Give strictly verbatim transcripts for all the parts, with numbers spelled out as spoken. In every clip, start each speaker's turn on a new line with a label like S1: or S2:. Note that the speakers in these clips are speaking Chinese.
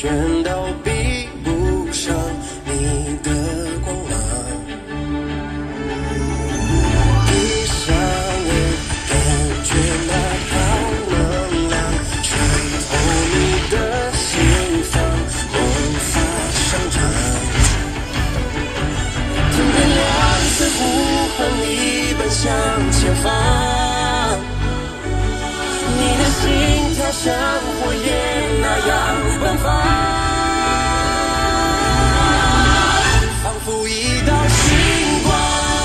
S1: 全都比不上你的光芒。闭上眼，感觉那道能量吹透你的心房，无法生长。天边亮色呼唤你奔向前方，你的心跳像火焰那样奔放，仿佛一道星光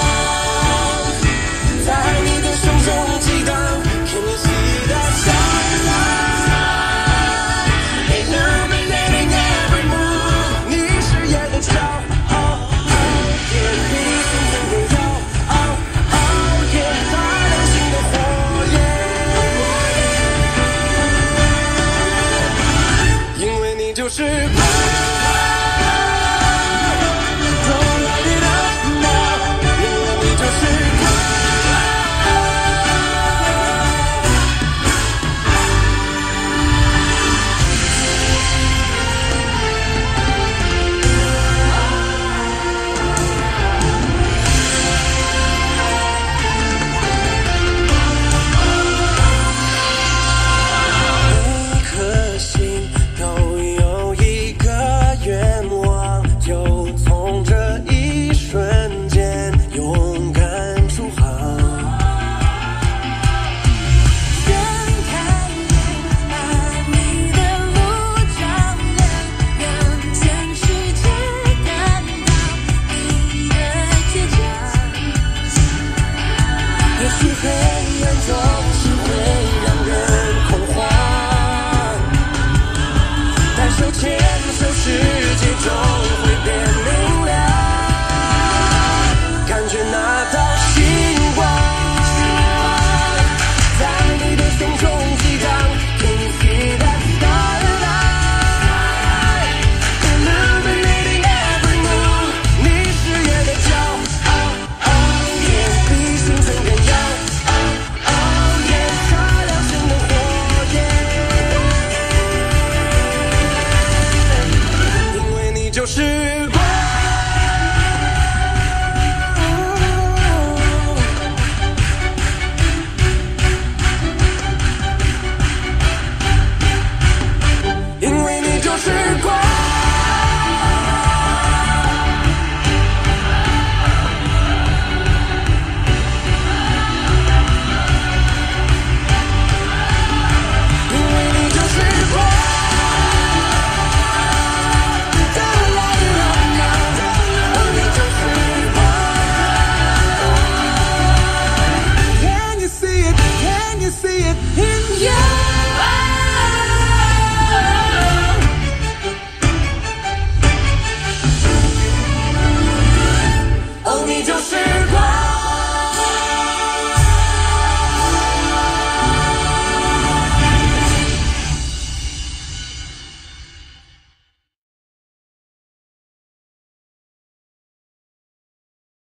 S1: 在你的胸中激荡。Can you see that starlight illuminating every move？ 你是夜的骄傲，眼比星辰更耀傲，也发亮新的火焰，因为你就是光。
S2: See it